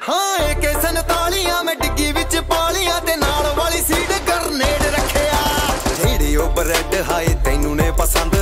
हाँ एके 47 मैं डिग्गी विच पालियां ते नाल वाली सीट गरनेड रखिया। जेड़े ओ ब्रेड हाए तैनू ने पसंद